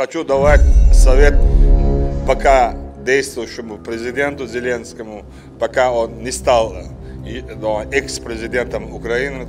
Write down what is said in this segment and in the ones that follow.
хочу давать совет пока действующему президенту Зеленскому, пока он не стал экс-президентом Украины.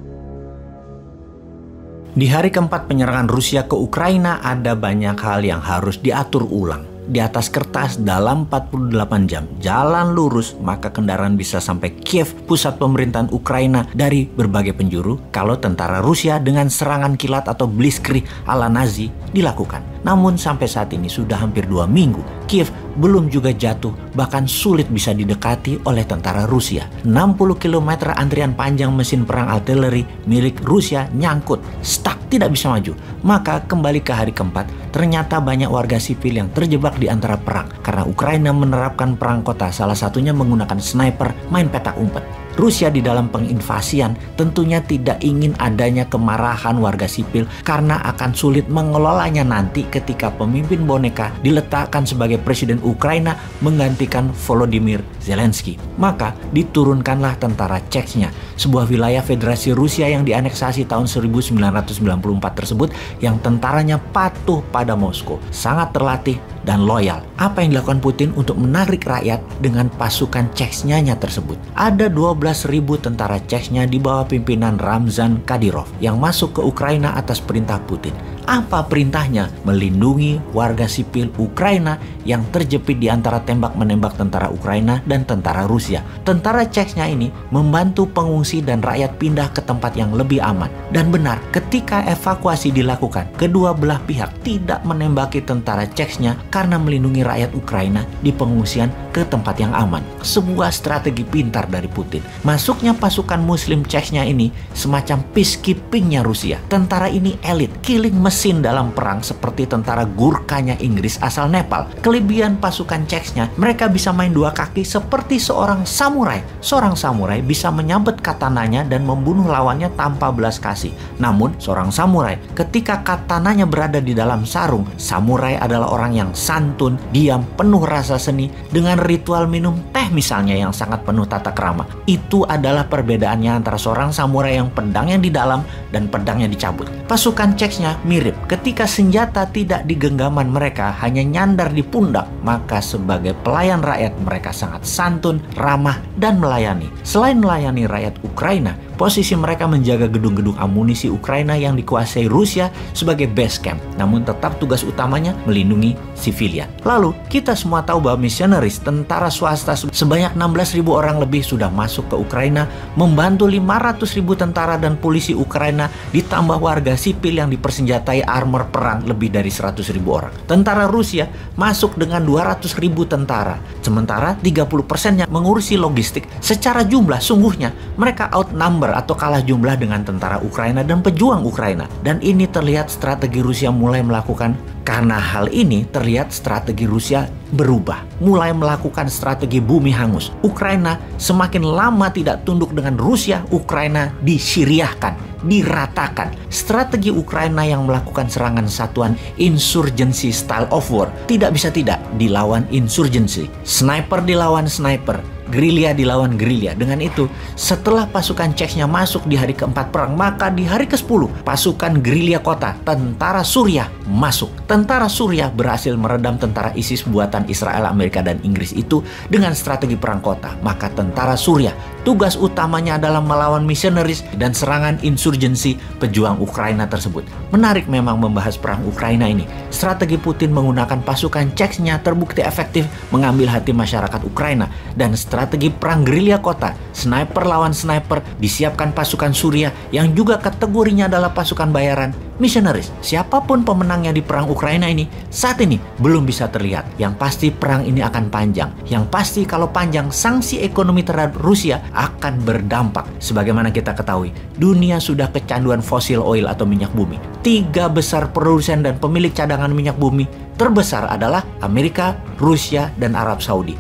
Di hari keempat penyerangan Rusia ke Ukraina ada banyak hal yang harus diatur ulang. Di atas kertas dalam 48 jam jalan lurus maka kendaraan bisa sampai Kiev, pusat pemerintahan Ukraina, dari berbagai penjuru kalau tentara Rusia dengan serangan kilat atau blitzkrieg ala Nazi dilakukan. Namun sampai saat ini sudah hampir 2 minggu Kiev belum juga jatuh, bahkan sulit bisa didekati oleh tentara Rusia. 60 km antrian panjang mesin perang artileri milik Rusia nyangkut, stuck, tidak bisa maju. Maka kembali ke hari keempat, ternyata banyak warga sipil yang terjebak di antara perang karena Ukraina menerapkan perang kota, salah satunya menggunakan sniper, main petak umpet. Rusia di dalam penginvasian tentunya tidak ingin adanya kemarahan warga sipil karena akan sulit mengelolanya nanti ketika pemimpin boneka diletakkan sebagai presiden Ukraina menggantikan Volodymyr Zelensky. Maka diturunkanlah tentara Chechnya, sebuah wilayah Federasi Rusia yang dianeksasi tahun 1994 tersebut, yang tentaranya patuh pada Moskow, sangat terlatih dan loyal. Apa yang dilakukan Putin untuk menarik rakyat dengan pasukan Chechnya tersebut? Ada 12.000 tentara Chechnya di bawah pimpinan Ramzan Kadyrov yang masuk ke Ukraina atas perintah Putin. Apa perintahnya? Melindungi warga sipil Ukraina yang terjepit di antara tembak-menembak tentara Ukraina dan tentara Rusia. Tentara Chechnya ini membantu pengungsi dan rakyat pindah ke tempat yang lebih aman. Dan benar, ketika evakuasi dilakukan, kedua belah pihak tidak menembaki tentara Chechnya karena melindungi rakyat Ukraina di pengungsian ke tempat yang aman. Sebuah strategi pintar dari Putin. Masuknya pasukan Muslim Chechnya ini semacam peacekeepingnya Rusia. Tentara ini elit, killing mesin dalam perang seperti tentara Gurkhanya Inggris asal Nepal. Kelebihan pasukan Chechnya, mereka bisa main dua kaki seperti seorang samurai. Seorang samurai bisa menyabet katananya dan membunuh lawannya tanpa belas kasih. Namun, seorang samurai ketika katananya berada di dalam sarung, samurai adalah orang yang santun, diam, penuh rasa seni, dengan ritual minum teh misalnya yang sangat penuh tata krama. Itu adalah perbedaannya antara seorang samurai yang pedangnya di dalam dan pedangnya dicabut. Pasukan Chechnya mirip, ketika senjata tidak di genggaman mereka, hanya nyandar di pundak, maka sebagai pelayan rakyat mereka sangat santun, ramah, dan melayani. Selain melayani rakyat Ukraina, posisi mereka menjaga gedung-gedung amunisi Ukraina yang dikuasai Rusia sebagai base camp. Namun tetap tugas utamanya melindungi sivilian. Lalu, kita semua tahu bahwa missionaries, tentara swasta sebanyak 16.000 orang lebih sudah masuk ke Ukraina, membantu 500.000 tentara dan polisi Ukraina, ditambah warga sipil yang dipersenjatai armor perang lebih dari 100.000 orang. Tentara Rusia masuk dengan 200.000 tentara. Sementara 30%-nya mengurusi logistik. Secara jumlah, sungguhnya mereka outnumber atau kalah jumlah dengan tentara Ukraina dan pejuang Ukraina. Dan ini terlihat strategi Rusia mulai melakukan. Karena hal ini terlihat strategi Rusia berubah, mulai melakukan strategi bumi hangus. Ukraina semakin lama tidak tunduk dengan Rusia, Ukraina disyriahkan, diratakan. Strategi Ukraina yang melakukan serangan satuan insurgency style of war tidak bisa tidak dilawan insurgency. Sniper dilawan sniper, gerilya dilawan gerilya. Dengan itu, setelah pasukan Chechnya masuk di hari keempat perang, maka di hari ke-10 pasukan gerilya kota, tentara Suriah masuk. Tentara Suriah berhasil meredam tentara ISIS buatan Israel, Amerika, dan Inggris itu dengan strategi perang kota. Maka tentara Suriah tugas utamanya adalah melawan missionaries dan serangan insurgensi pejuang Ukraina tersebut. Menarik memang membahas perang Ukraina ini. Strategi Putin menggunakan pasukan Chechnya terbukti efektif mengambil hati masyarakat Ukraina. Dan strategi perang gerilya kota, sniper lawan sniper, disiapkan pasukan Suriah yang juga kategorinya adalah pasukan bayaran, missionaries. Siapapun pemenangnya di perang Ukraina ini saat ini belum bisa terlihat. Yang pasti perang ini akan panjang. Yang pasti kalau panjang, sanksi ekonomi terhadap Rusia akan berdampak. Sebagaimana kita ketahui, dunia sudah kecanduan fosil oil atau minyak bumi. 3 besar produsen dan pemilik cadangan minyak bumi terbesar adalah Amerika, Rusia, dan Arab Saudi.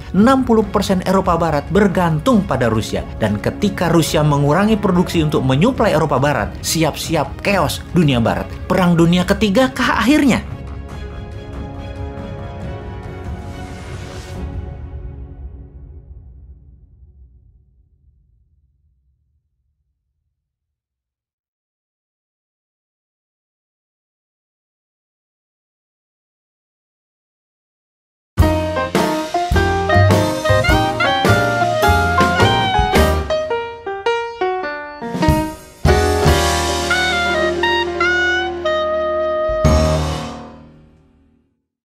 60% Eropa Barat bergantung pada Rusia. Dan ketika Rusia mengurangi produksi untuk menyuplai Eropa Barat, siap-siap chaos dunia Barat. Perang dunia ketiga kah akhirnya?